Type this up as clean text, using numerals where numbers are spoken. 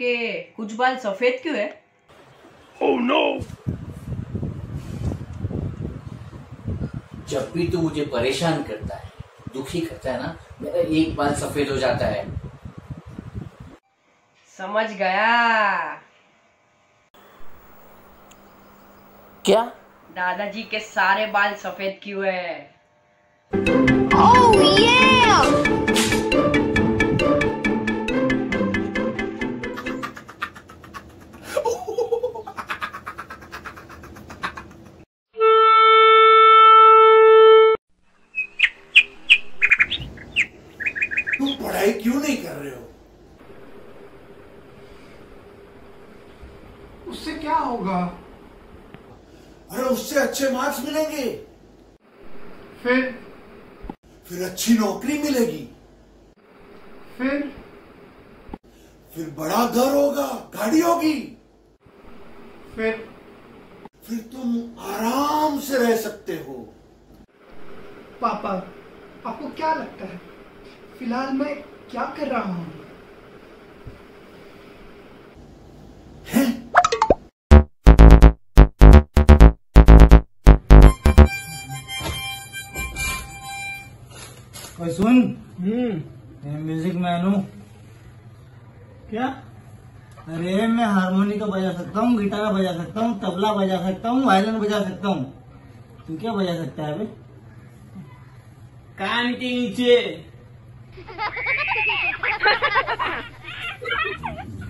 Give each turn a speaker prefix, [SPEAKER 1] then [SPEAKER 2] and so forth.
[SPEAKER 1] आपके कुछ बाल सफेद क्यों है?
[SPEAKER 2] Oh no!
[SPEAKER 3] जब भी तू मुझे परेशान करता है, दुखी करता है ना, मेरा एक बाल सफेद हो जाता है।
[SPEAKER 1] समझ गया।
[SPEAKER 3] क्या?
[SPEAKER 1] दादाजी के सारे बाल सफेद क्यों है?
[SPEAKER 4] Oh yeah!
[SPEAKER 5] तुम पढ़ाई क्यों नहीं कर रहे हो?
[SPEAKER 6] उससे क्या होगा?
[SPEAKER 5] अरे उससे अच्छे मार्क्स मिलेंगे,
[SPEAKER 6] फिर
[SPEAKER 5] अच्छी नौकरी मिलेगी, फिर बड़ा घर होगा, गाड़ी होगी, फिर तुम आराम से रह सकते हो।
[SPEAKER 6] पापा, आपको क्या लगता है फिलहाल मैं क्या कर रहा हूँ?
[SPEAKER 7] सुन, मैं म्यूजिक मैन हूँ।
[SPEAKER 6] क्या?
[SPEAKER 7] अरे मैं हारमोनिका बजा सकता हूँ, गिटार बजा सकता हूँ, तबला बजा सकता हूँ, वायलिन बजा सकता हूँ। तू क्या बजा सकता है बे?
[SPEAKER 2] कान के नीचे।